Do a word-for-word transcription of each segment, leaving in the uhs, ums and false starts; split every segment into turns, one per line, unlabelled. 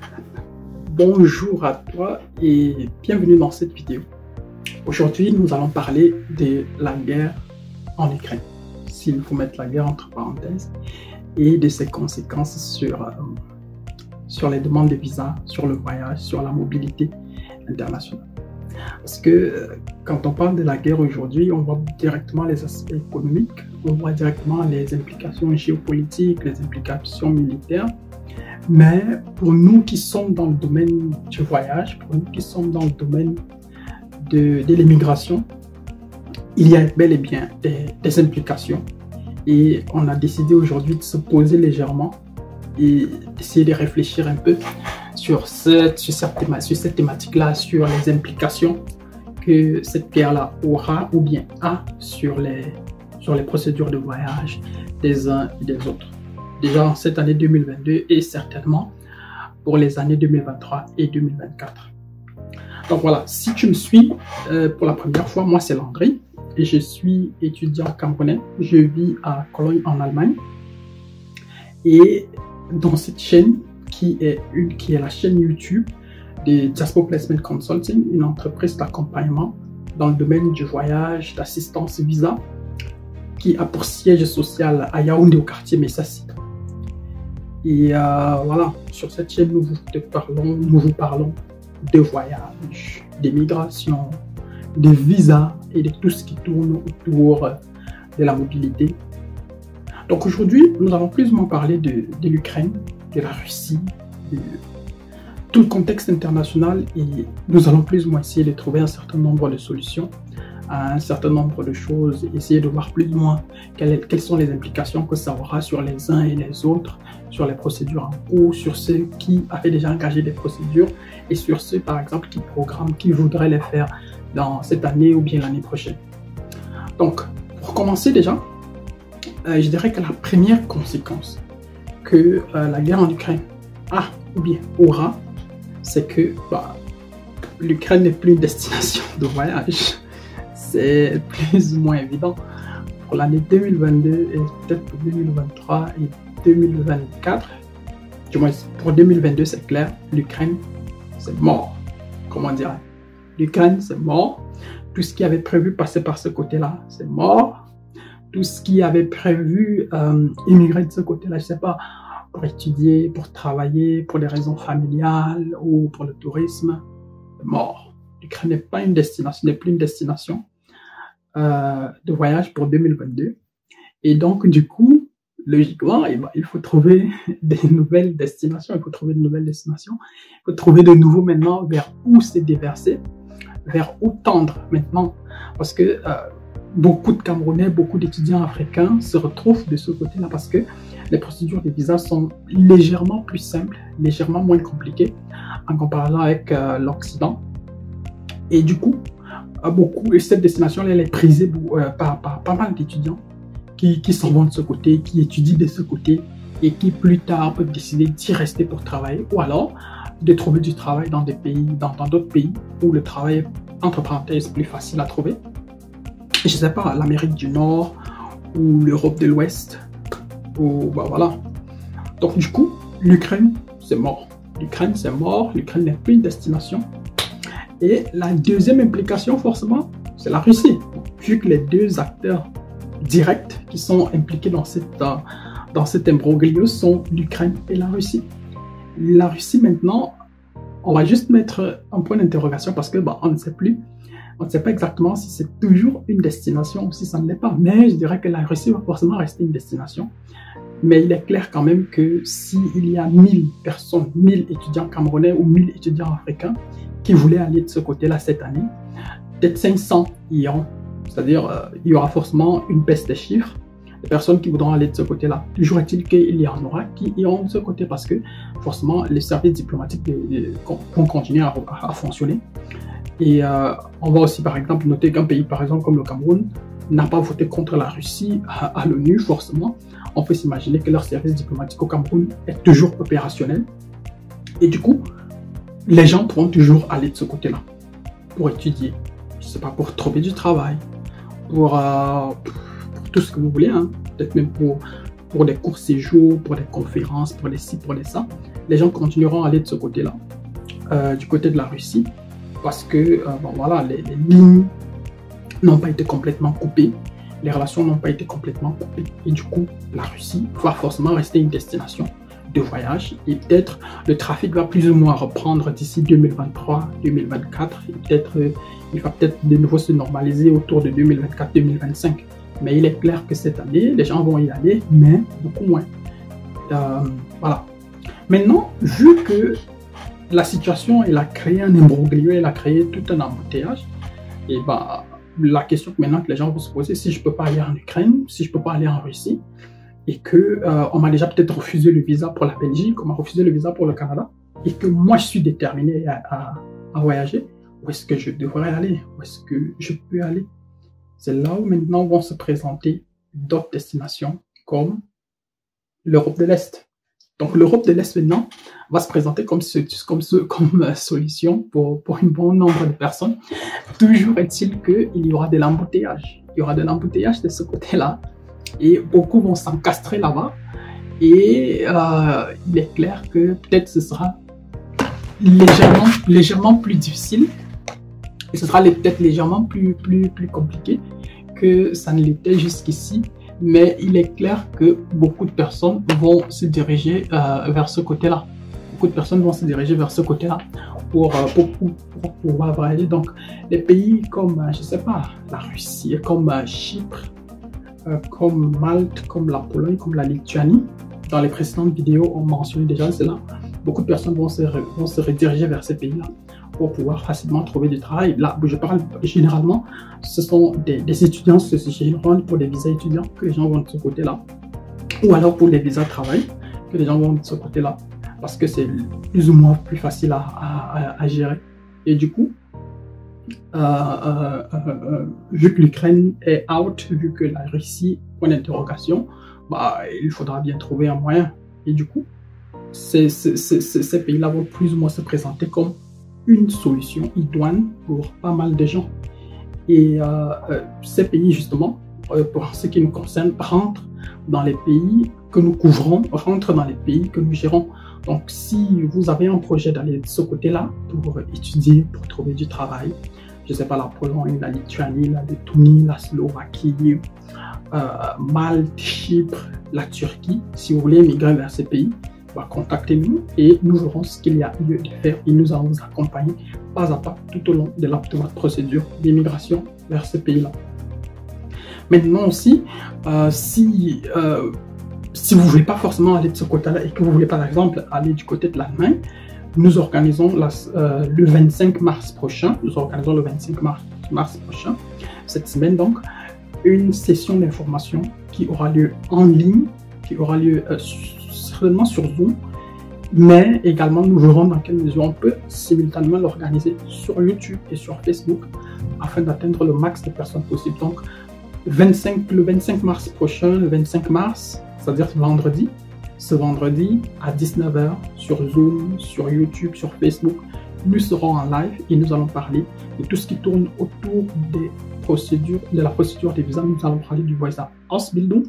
Bonjour à toi et bienvenue dans cette vidéo. Aujourd'hui, nous allons parler de la guerre en Ukraine, s'il faut mettre la guerre entre parenthèses, et de ses conséquences sur, euh, sur les demandes de visa, sur le voyage, sur la mobilité internationale. Parce que euh, quand on parle de la guerre aujourd'hui, on voit directement les aspects économiques, on voit directement les implications géopolitiques, les implications militaires. Mais pour nous qui sommes dans le domaine du voyage, pour nous qui sommes dans le domaine de, de l'immigration, il y a bel et bien des, des implications. Et on a décidé aujourd'hui de se poser légèrement et d'essayer de réfléchir un peu sur cette, sur cette, théma, sur cette thématique-là, sur les implications que cette guerre-là aura ou bien a sur les, sur les procédures de voyage des uns et des autres. Déjà en cette année deux mille vingt-deux et certainement pour les années deux mille vingt-trois et deux mille vingt-quatre. Donc voilà, si tu me suis euh, pour la première fois, moi c'est Landry et je suis étudiant camerounais. Je vis à Cologne en Allemagne. Et dans cette chaîne qui est, une, qui est la chaîne YouTube de Diaspora Placement Consulting, une entreprise d'accompagnement dans le domaine du voyage, d'assistance visa, qui a pour siège social à Yaoundé au quartier Messassi. Et euh, voilà, sur cette chaîne, nous vous parlons, nous vous parlons de voyage, d'immigration, de visa et de tout ce qui tourne autour de la mobilité. Donc aujourd'hui, nous allons plus ou moins parler de, de l'Ukraine, de la Russie, de tout le contexte international et nous allons plus ou moins essayer de trouver un certain nombre de solutions à un certain nombre de choses, essayer de voir plus ou moins quelles, quelles sont les implications que ça aura sur les uns et les autres, sur les procédures en cours, sur ceux qui avaient déjà engagé des procédures et sur ceux par exemple qui programment, qui voudraient les faire dans cette année ou bien l'année prochaine. Donc pour commencer déjà, euh, je dirais que la première conséquence que euh, la guerre en Ukraine a ou bien aura, c'est que bah, l'Ukraine n'est plus une destination de voyage. C'est plus ou moins évident pour l'année deux mille vingt-deux et peut-être pour deux mille vingt-trois et deux mille vingt-quatre. Du moins, pour deux mille vingt-deux, c'est clair, l'Ukraine, c'est mort. Comment dire? L'Ukraine, c'est mort. Tout ce qui avait prévu passer par ce côté-là, c'est mort. Tout ce qui avait prévu euh, immigrer de ce côté-là, je ne sais pas, pour étudier, pour travailler, pour des raisons familiales ou pour le tourisme, c'est mort. L'Ukraine n'est pas une destination, n'est plus une destination euh, de voyage pour deux mille vingt-deux. Et donc, du coup, logiquement, eh ben, il faut trouver des nouvelles destinations. Il faut trouver de nouvelles destinations. Il faut trouver de nouveau maintenant vers où se déverser, vers où tendre maintenant. Parce que euh, beaucoup de Camerounais, beaucoup d'étudiants africains se retrouvent de ce côté-là parce que les procédures de visa sont légèrement plus simples, légèrement moins compliquées en comparaison avec euh, l'Occident. Et du coup, beaucoup, et cette destination elle est prisée euh, par, par pas mal d'étudiants qui, qui s'en vont de ce côté, qui étudient de ce côté et qui plus tard peuvent décider d'y rester pour travailler ou alors de trouver du travail dans des pays, dans d'autres pays où le travail est, entre parenthèses, plus facile à trouver. Je ne sais pas, l'Amérique du Nord ou l'Europe de l'Ouest ou bah voilà. Donc du coup, l'Ukraine, c'est mort. L'Ukraine, c'est mort. L'Ukraine n'est plus une destination. Et la deuxième implication, forcément, c'est la Russie. Vu que les deux acteurs directs qui sont impliqués dans, cette, dans cet imbroglio sont l'Ukraine et la Russie. La Russie, maintenant, on va juste mettre un point d'interrogation parce que bah, on ne sait plus, on ne sait pas exactement si c'est toujours une destination ou si ça ne l'est pas. Mais je dirais que la Russie va forcément rester une destination. Mais il est clair quand même que s'il y a mille personnes, mille étudiants camerounais ou mille étudiants africains qui voulaient aller de ce côté-là cette année, peut-être cinq cents y iront. C'est-à-dire, euh, il y aura forcément une baisse des chiffres de personnes qui voudront aller de ce côté-là. Toujours est-il qu'il y en aura qui iront de ce côté parce que forcément, les services diplomatiques vont continuer à, à fonctionner. Et euh, on va aussi, par exemple, noter qu'un pays, par exemple, comme le Cameroun, n'a pas voté contre la Russie à, à l'ONU, forcément. On peut s'imaginer que leur service diplomatique au Cameroun est toujours opérationnel. Et du coup, les gens pourront toujours aller de ce côté-là pour étudier, je sais pas, pour trouver du travail, pour, euh, pour tout ce que vous voulez, hein. Peut-être même pour, pour des courts séjours, pour des conférences, pour des ci, pour des ça. les gens continueront à aller de ce côté-là, euh, du côté de la Russie, parce que euh, bon, voilà, les, les lignes n'ont pas été complètement coupées, les relations n'ont pas été complètement coupées, et du coup, la Russie va forcément rester une destination de voyage, et peut-être le trafic va plus ou moins reprendre d'ici deux mille vingt-trois deux mille vingt-quatre, et peut-être euh, il va peut-être de nouveau se normaliser autour de deux mille vingt-quatre deux mille vingt-cinq. Mais il est clair que cette année, les gens vont y aller, mais beaucoup moins. Euh, voilà. Maintenant, vu que la situation, elle a créé un imbroglio, elle a créé tout un embouteillage, et bah, la question maintenant que les gens vont se poser, si je ne peux pas aller en Ukraine, si je ne peux pas aller en Russie, et que euh, on m'a déjà peut-être refusé le visa pour la Belgique, on m'a refusé le visa pour le Canada, et que moi je suis déterminé à, à, à voyager, où est-ce que je devrais aller? Où est-ce que je peux aller? C'est là où maintenant vont se présenter d'autres destinations comme l'Europe de l'Est. Donc l'Europe de l'Est maintenant va se présenter comme, ce, comme, ce, comme euh, solution pour, pour un bon nombre de personnes. Toujours est-il qu'il y aura de l'embouteillage. Il y aura de l'embouteillage de ce côté-là et beaucoup vont s'encastrer là-bas. Et euh, il est clair que peut-être ce sera légèrement, légèrement plus difficile. Et ce sera peut-être légèrement plus, plus, plus compliqué que ça ne l'était jusqu'ici. Mais il est clair que beaucoup de personnes vont se diriger euh, vers ce côté-là. Beaucoup de personnes vont se diriger vers ce côté-là pour, euh, pour, pour, pour pouvoir voyager. Donc, les pays comme, euh, je ne sais pas, la Russie, comme euh, Chypre, euh, comme Malte, comme la Pologne, comme la Lituanie, dans les précédentes vidéos, on mentionnait déjà cela. Beaucoup de personnes vont se, vont se rediriger vers ces pays-là pour pouvoir facilement trouver du travail. Là, je parle généralement, ce sont des, des étudiants, c'est généralement pour des visas étudiants que les gens vont de ce côté-là, ou alors pour les visas travail que les gens vont de ce côté-là, parce que c'est plus ou moins plus facile à, à, à gérer. Et du coup, euh, euh, euh, euh, vu que l'Ukraine est out, vu que la Russie, point d'interrogation, bah, il faudra bien trouver un moyen. Et du coup, ces, ces, ces, ces pays-là vont plus ou moins se présenter comme une solution idoine pour pas mal de gens. Et euh, euh, ces pays, justement, euh, pour ce qui nous concerne, rentrent dans les pays que nous couvrons, rentrent dans les pays que nous gérons. Donc, si vous avez un projet d'aller de ce côté-là pour étudier, pour trouver du travail, je ne sais pas, la Pologne, la Lituanie, la Lettonie, la Slovaquie, euh, Malte, Chypre, la Turquie, si vous voulez migrer vers ces pays, bah, contactez-nous et nous verrons ce qu'il y a lieu de faire et nous allons vous accompagner pas à pas tout au long de la procédure d'immigration vers ce pays-là. Maintenant aussi, euh, si, euh, si vous ne voulez pas forcément aller de ce côté-là et que vous voulez par exemple aller du côté de l'Allemagne, nous organisons la, euh, le vingt-cinq mars prochain, nous organisons le vingt-cinq mars, mars prochain, cette semaine donc, une session d'information qui aura lieu en ligne, qui aura lieu euh, certainement sur Zoom, mais également nous verrons dans quelle mesure on peut simultanément l'organiser sur YouTube et sur Facebook afin d'atteindre le max de personnes possible. Donc vingt-cinq, le vingt-cinq mars prochain, le vingt-cinq mars, c'est-à-dire vendredi, ce vendredi à dix-neuf heures sur Zoom, sur YouTube, sur Facebook, nous serons en live et nous allons parler de tout ce qui tourne autour des procédures, de la procédure des visas. Nous allons parler du Visa Ausbildung,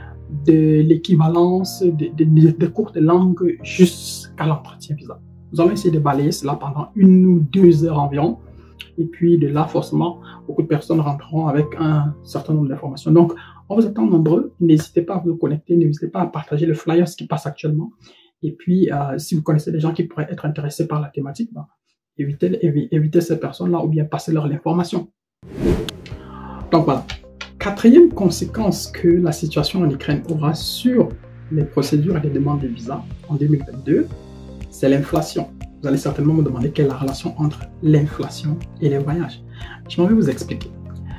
de l'équivalence des de, de, de cours de langue jusqu'à l'entretien visa. Nous allons essayer de balayer cela pendant une ou deux heures environ. Et puis de là, forcément, beaucoup de personnes rentreront avec un certain nombre d'informations. Donc, on vous attend nombreux. N'hésitez pas à vous connecter, n'hésitez pas à partager le flyer, ce qui passe actuellement. Et puis, euh, si vous connaissez des gens qui pourraient être intéressés par la thématique, ben, évitez, évitez, évitez ces personnes-là ou bien passez-leur l'information. Donc voilà. Quatrième conséquence que la situation en Ukraine aura sur les procédures et les demandes de visa en deux mille vingt-deux, c'est l'inflation. Vous allez certainement me demander quelle est la relation entre l'inflation et les voyages. Je m'en vais vous expliquer.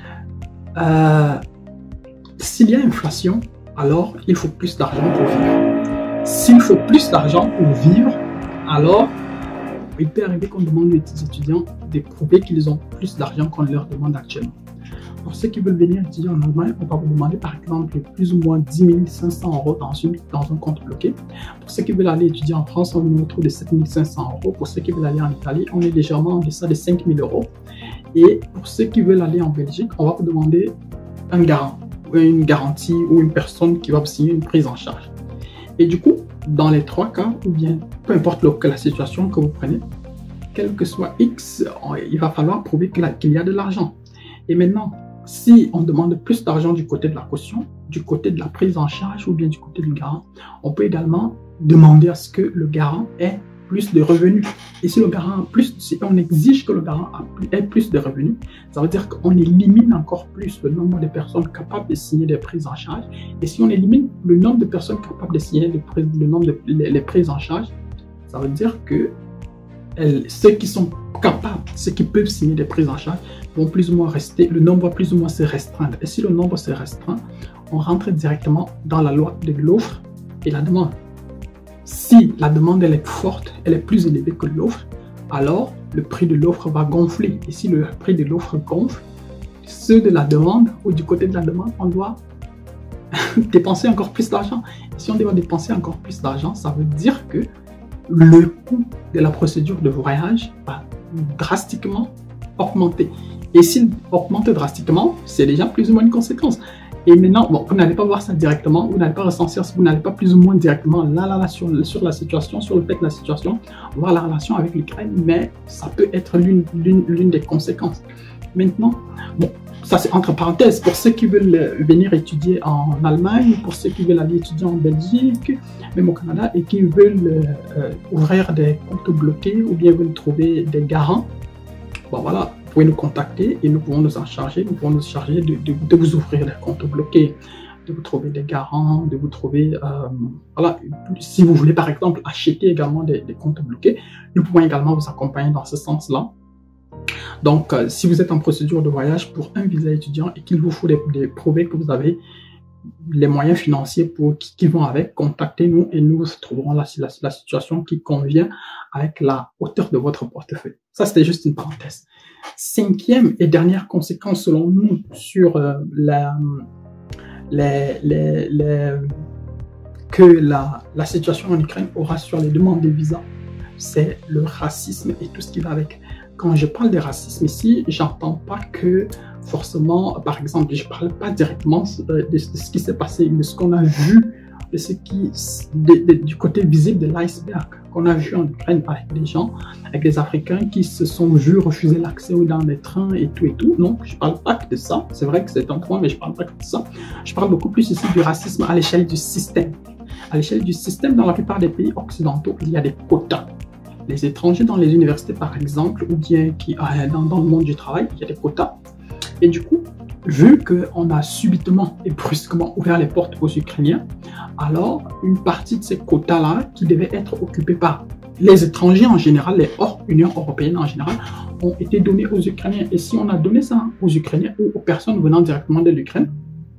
Euh, S'il y a inflation, alors il faut plus d'argent pour vivre. S'il faut plus d'argent pour vivre, alors il peut arriver qu'on demande aux étudiants de prouver qu'ils ont plus d'argent qu'on leur demande actuellement. Pour ceux qui veulent venir étudier en Allemagne, on va vous demander par exemple plus ou moins dix mille cinq cents euros dans, une, dans un compte bloqué. Pour ceux qui veulent aller étudier en France, on est autour de sept mille cinq cents euros. Pour ceux qui veulent aller en Italie, on est légèrement en deçà de cinq mille euros. Et pour ceux qui veulent aller en Belgique, on va vous demander un garant, une garantie ou une personne qui va vous signer une prise en charge. Et du coup, dans les trois cas, ou bien peu importe le, que la situation que vous prenez, quel que soit X, il va falloir prouver qu'il qu'il y a de l'argent. Et maintenant, si on demande plus d'argent du côté de la caution, du côté de la prise en charge ou bien du côté du garant, on peut également demander à ce que le garant ait plus de revenus. Et si le garant a plus, si on exige que le garant ait plus de revenus, ça veut dire qu'on élimine encore plus le nombre de personnes capables de signer des prises en charge. Et si on élimine le nombre de personnes capables de signer les prises, le nombre de les, les prises en charge, ça veut dire que elles, ceux qui sont capables, ceux qui peuvent signer des prises en charge, vont plus ou moins rester, le nombre va plus ou moins se restreindre. Et si le nombre se restreint, on rentre directement dans la loi de l'offre et la demande. Si la demande elle est forte, elle est plus élevée que l'offre, alors le prix de l'offre va gonfler. Et si le prix de l'offre gonfle, ceux de la demande ou du côté de la demande, on doit dépenser encore plus d'argent. Et si on doit dépenser encore plus d'argent, ça veut dire que le coût de la procédure de voyage va drastiquement augmenter. Et s'il augmente drastiquement, c'est déjà plus ou moins une conséquence. Et maintenant, bon, vous n'allez pas voir ça directement, vous n'allez pas ressentir, vous n'allez pas plus ou moins directement là, là, là, sur, sur la situation, sur le fait de la situation, voir la relation avec l'Ukraine, mais ça peut être l'une des conséquences. Maintenant, bon, ça c'est entre parenthèses, pour ceux qui veulent venir étudier en Allemagne, pour ceux qui veulent aller étudier en Belgique, même au Canada, et qui veulent euh, ouvrir des comptes bloqués ou bien veulent trouver des garants, bon voilà, vous pouvez nous contacter et nous pouvons nous en charger, nous pouvons nous charger de, de, de vous ouvrir des comptes bloqués, de vous trouver des garants, de vous trouver, euh, voilà, si vous voulez par exemple acheter également des, des comptes bloqués, nous pouvons également vous accompagner dans ce sens-là. Donc, euh, si vous êtes en procédure de voyage pour un visa étudiant et qu'il vous faut des, des prouver que vous avez les moyens financiers pour, qui, qui vont avec, contactez-nous et nous trouverons la, la, la situation qui convient avec la hauteur de votre portefeuille. Ça, c'était juste une parenthèse. Cinquième et dernière conséquence, selon nous, sur euh, la, les, les, les, que la, la situation en Ukraine aura sur les demandes de visa, c'est le racisme et tout ce qui va avec. Quand je parle de racisme ici, j'entends pas que forcément, par exemple, je parle pas directement de, de, de ce qui s'est passé, de ce qu'on a vu, de ce qui, de, de, du côté visible de l'iceberg qu'on a vu en Ukraine avec des gens, avec des Africains qui se sont vus refuser l'accès dans les trains et tout et tout. Non, je parle pas que de ça. C'est vrai que c'est un point, mais je parle pas que de ça. Je parle beaucoup plus ici du racisme à l'échelle du système. À l'échelle du système, dans la plupart des pays occidentaux, il y a des quotas. Les étrangers dans les universités, par exemple, ou bien qui, dans, dans le monde du travail, il y a des quotas. Et du coup, vu qu'on a subitement et brusquement ouvert les portes aux Ukrainiens, alors une partie de ces quotas-là, qui devaient être occupés par les étrangers en général, les hors Union européenne en général, ont été donnés aux Ukrainiens. Et si on a donné ça aux Ukrainiens ou aux personnes venant directement de l'Ukraine,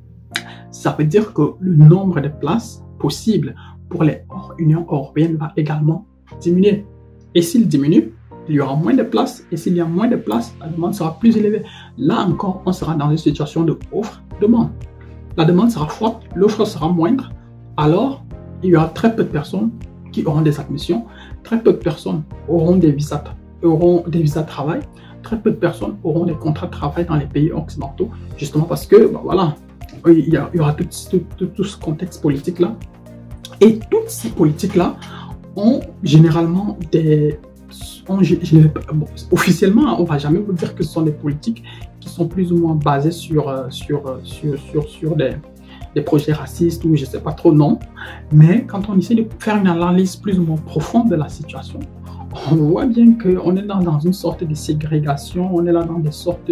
ça veut dire que le nombre de places possibles pour les hors Union européenne va également diminuer. Et s'il diminue, il y aura moins de places. Et s'il y a moins de places, la demande sera plus élevée. Là encore, on sera dans une situation de offre-demande. La demande sera forte, l'offre sera moindre. Alors, il y aura très peu de personnes qui auront des admissions. Très peu de personnes auront des visas, auront des visas de travail. Très peu de personnes auront des contrats de travail dans les pays occidentaux. Justement parce que, ben voilà, il y, a, il y aura tout, tout, tout, tout ce contexte politique-là. Et toutes ces politiques-là ont généralement des... On, je, je, bon, officiellement, on ne va jamais vous dire que ce sont des politiques qui sont plus ou moins basées sur, sur, sur, sur, sur des, des projets racistes ou je ne sais pas trop, non. Mais quand on essaie de faire une analyse plus ou moins profonde de la situation, on voit bien qu'on est dans, dans une sorte de ségrégation, on est là dans des sortes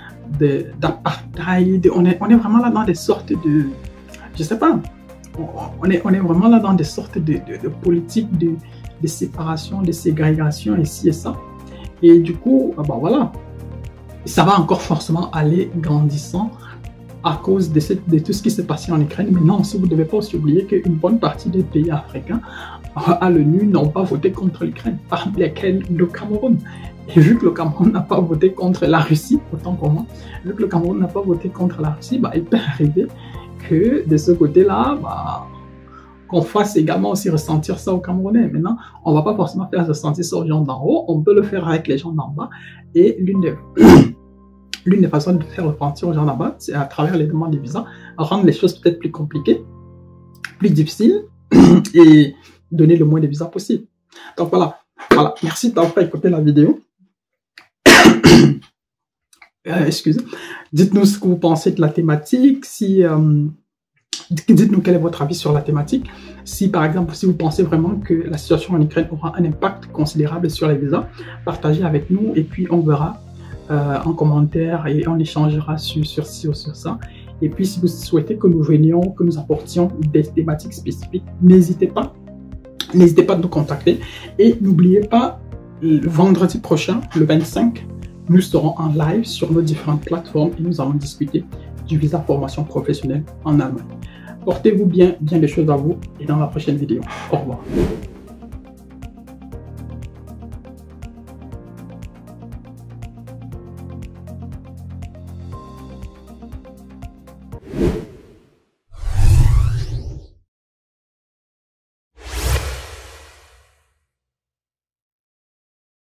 d'apartheid, on est, on est vraiment là dans des sortes de... Je ne sais pas. On est, on est vraiment là dans des sortes de, de, de politiques de, de séparation, de ségrégation, ici et ça. Et du coup, ben voilà, ça va encore forcément aller grandissant à cause de, cette, de tout ce qui s'est passé en Ukraine. Mais non, vous ne devez pas aussi oublier qu'une bonne partie des pays africains à l'ONU n'ont pas voté contre l'Ukraine, parmi lesquels le Cameroun. Et vu que le Cameroun n'a pas voté contre la Russie, autant pour moi, vu que le Cameroun n'a pas voté contre la Russie, bah, il peut arriver que de ce côté-là, bah, qu'on fasse également aussi ressentir ça aux Camerounais. Maintenant, on ne va pas forcément faire ressentir ça aux gens d'en haut, on peut le faire avec les gens d'en bas. Et l'une des, l'une des façons de faire ressentir aux gens d'en bas, c'est à travers les demandes de visa, rendre les choses peut-être plus compliquées, plus difficiles, et donner le moins de visas possible. Donc voilà, voilà. Merci d'avoir écouté la vidéo. euh, excusez. Dites-nous ce que vous pensez de la thématique. Si euh, dites-nous quel est votre avis sur la thématique. Si par exemple, si vous pensez vraiment que la situation en Ukraine aura un impact considérable sur les visas, partagez avec nous et puis on verra euh, en commentaire et on échangera sur, sur ci ou sur ça. Et puis si vous souhaitez que nous venions, que nous apportions des thématiques spécifiques, n'hésitez pas, n'hésitez pas à nous contacter. Et n'oubliez pas, le vendredi prochain, le vingt-cinq, nous serons en live sur nos différentes plateformes et nous allons discuter du visa formation professionnelle en Allemagne. Portez-vous bien, bien des choses à vous et dans la prochaine vidéo. Au revoir.